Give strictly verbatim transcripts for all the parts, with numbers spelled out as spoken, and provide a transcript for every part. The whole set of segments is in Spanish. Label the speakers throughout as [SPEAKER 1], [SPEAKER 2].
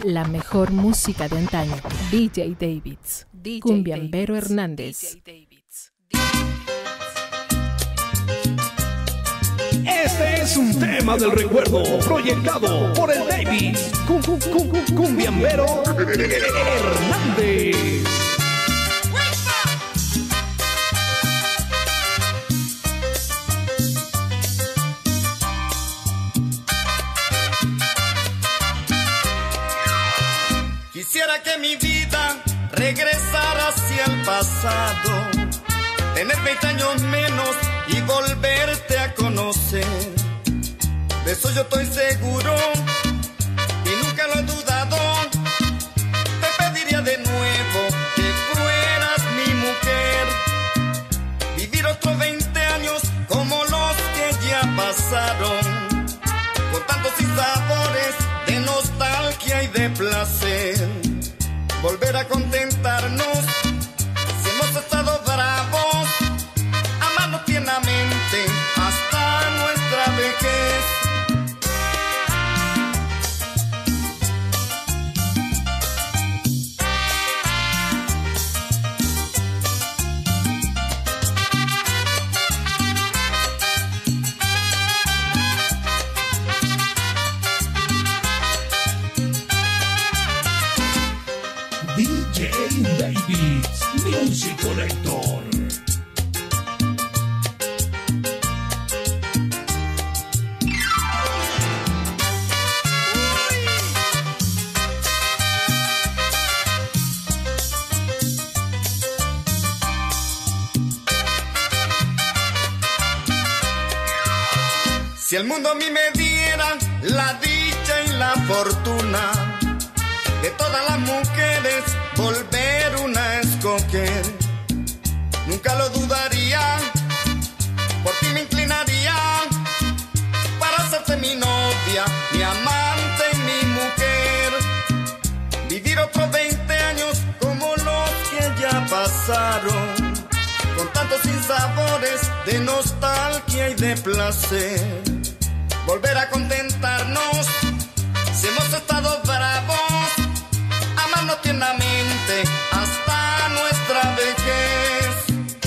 [SPEAKER 1] La mejor música de antaño. D J Davids. D J Cumbiambero
[SPEAKER 2] Davids.
[SPEAKER 1] Hernández.
[SPEAKER 2] D J Davids.
[SPEAKER 3] Este es un tema del recuerdo proyectado por el David Cum- cum- cum- Cumbiambero Hernández.
[SPEAKER 4] Quisiera que mi vida regresara hacia el pasado, tener veinte años menos y volverte a conocer. De eso yo estoy seguro y nunca lo he dudado. Te pediría de nuevo que fueras mi mujer, vivir otros veinte años como los que ya pasaron, con tantos sinsabores de nostalgia y de placer. Volver a contentarnos si hemos estado bravos, amarnos tiernamente hasta nuestra vejez.
[SPEAKER 3] D J Davids, Music Collector.
[SPEAKER 4] Si el mundo a mí me diera la dicha y la fortuna de todas las mujeres volver una a escoger, nunca lo dudaría, por ti me inclinaría para hacerte mi novia, mi amante y mi mujer, vivir otros veinte años como los que ya pasaron, con tantos sinsabores de nostalgia y de placer. Volver a contentarnos si hemos estado bravos, amarnos tiernamente hasta nuestra vejez.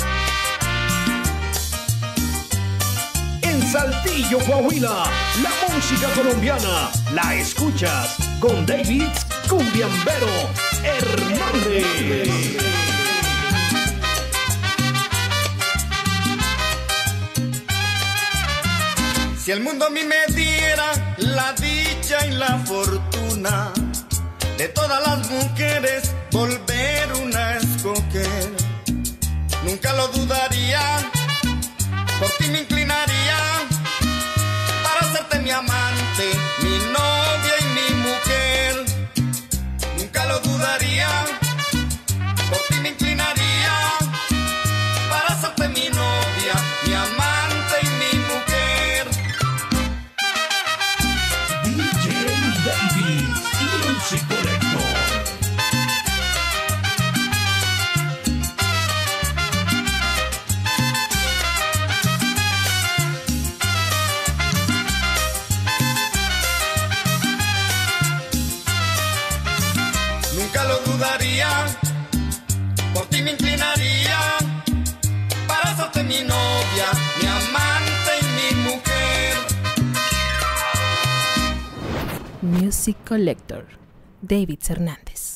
[SPEAKER 3] En Saltillo, Coahuila, la música colombiana la escuchas con David Cumbiambero Hernández.
[SPEAKER 4] Si el mundo a mí me diera la dicha y la fortuna de todas las mujeres volver una a escoger, nunca lo dudaría, por ti me inclinaría para hacerte mi amante, mi novia y mi mujer, nunca lo dudaría, por ti me inclinaría para hacerte mi novia, mi amante y mi mujer.
[SPEAKER 3] D J Davids, Music Collector.
[SPEAKER 4] Nunca lo dudaría, por ti me inclinaría para hacerte mi novia, mi amante y mi mujer.
[SPEAKER 1] Music Collector. Davids Hernández.